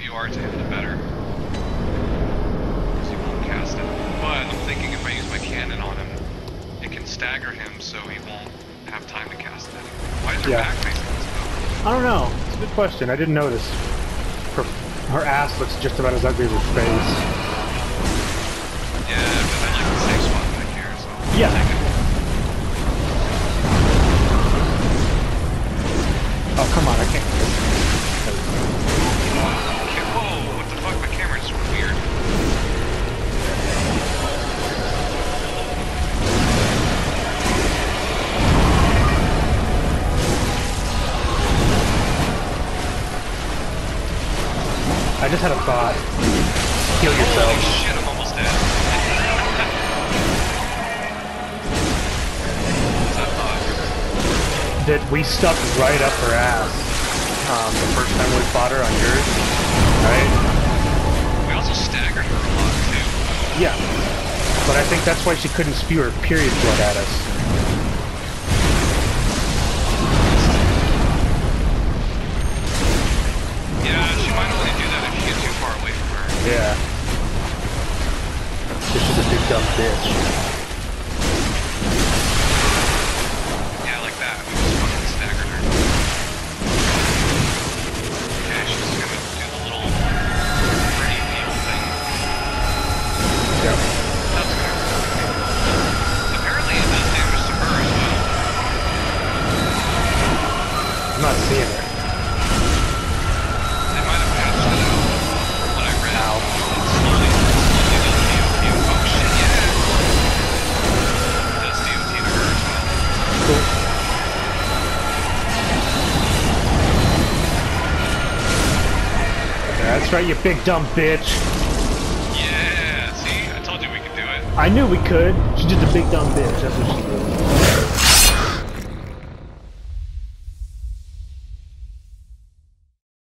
you are to him, the better. Because he won't cast it. But I'm thinking if I use my cannon on him, it can stagger him so he won't have time to cast it anymore. Why is her back facing this though? I don't know. It's a good question. I didn't notice. Her ass looks just about as ugly as her face. Yeah, but I like the safe spot back here, so yeah. Take it. Oh, come on, I can't. Okay, whoa, what the fuck? My camera just went weird. I just had a thought. Heal yourself. Holy shit, I'm almost dead. What's that thought? That we stuck right up her ass the first time we fought her on yours, right? We also staggered her a lot too. Yeah, but I think that's why she couldn't spew her period blood at us. Yeah, she might only do that if you get too far away from her. Yeah. This is a big dumb bitch. Yeah, like that. We just fucking staggered her. Okay, she's just gonna do the little pretty needle thing. Yep. That's good. Apparently it does damage to her as well. I'm not seeing her. They might have patched it out. From what I read. Ow. It slowly does DOT. Oh shit, yeah! It does DOT to her as well. Cool. That's right, you big dumb bitch. Yeah, see? I told you we could do it. I knew we could. She's just a big dumb bitch. That's what she is.